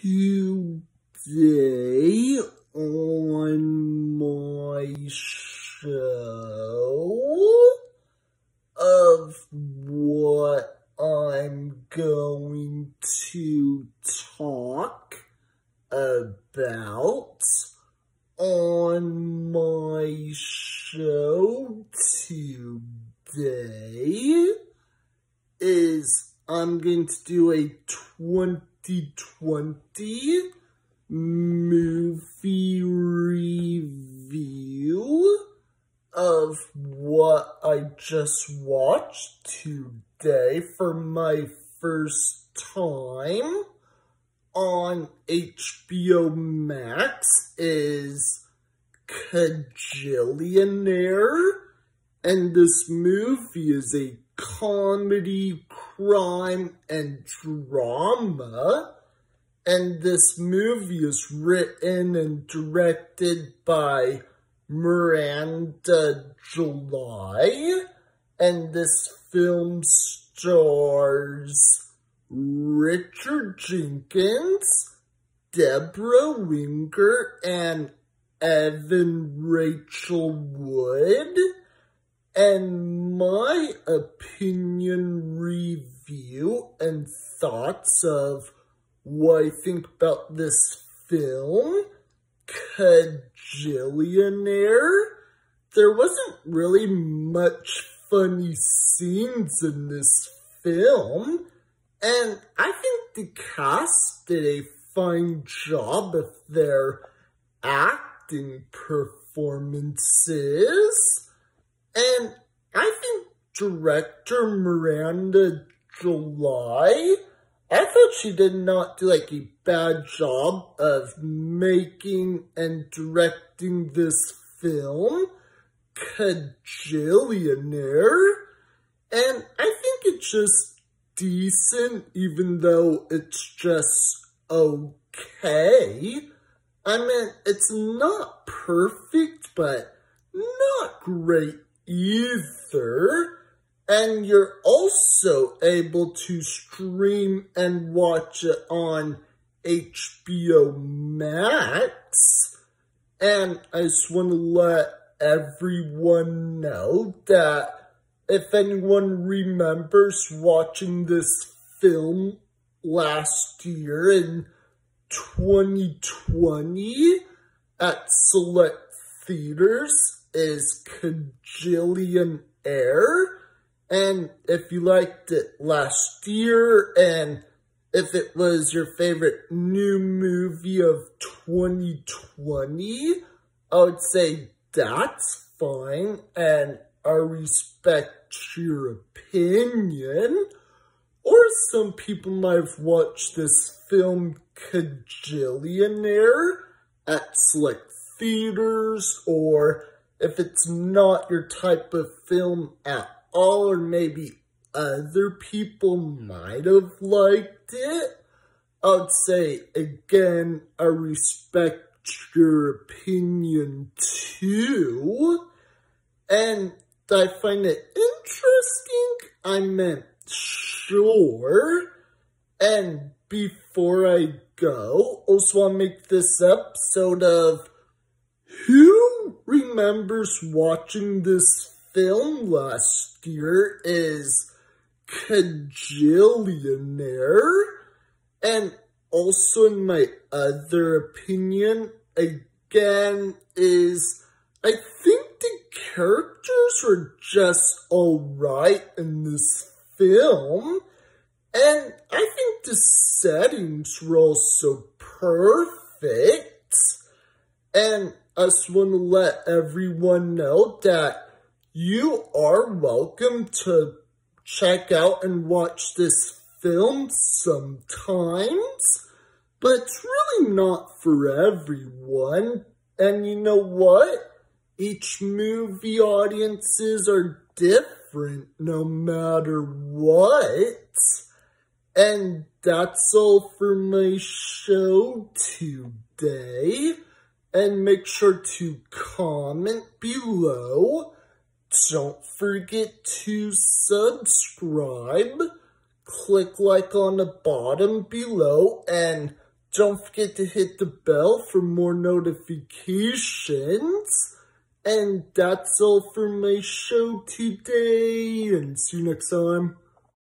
Today on my show of what I'm going to talk about on my show today is I'm going to do a 2020 movie review of what I just watched today for my first time on HBO Max is Kajillionaire, and this movie is a comedy, crime, and drama, and this movie is written and directed by Miranda July, and this film stars Richard Jenkins, Deborah Winger, and Evan Rachel Wood. And my opinion, review, and thoughts of what I think about this film, Kajillionaire. There wasn't really much funny scenes in this film, and I think the cast did a fine job of their acting performances. And I think director Miranda July, I thought she did not do a bad job of making and directing this film, Kajillionaire. And I think it's just decent, even though it's just okay. I mean, it's not perfect, but not great either. And you're also able to stream and watch it on HBO Max. And I just want to let everyone know that if anyone remembers watching this film last year in 2020 at select theaters, is Kajillionaire. And if you liked it last year, and if it was your favorite new movie of 2020, I would say that's fine, and I respect your opinion. Or some people might have watched this film, Kajillionaire, at select theaters, or if it's not your type of film at all, or maybe other people might have liked it, I would say, again, I respect your opinion too. And I find it interesting, I meant sure. And before I go, also want to make this episode of who remembers watching this film last year is Kajillionaire. And also in my other opinion, again, is I think the characters were just alright in this film. And I think the settings were also perfect. And I just want to let everyone know that you are welcome to check out and watch this film sometimes, but it's really not for everyone. And you know what? Each movie audiences are different no matter what. And that's all for my show today. And make sure to comment below. Don't forget to subscribe. Click like on the bottom below and don't forget to hit the bell for more notifications. And that's all for my show today, and see you next time.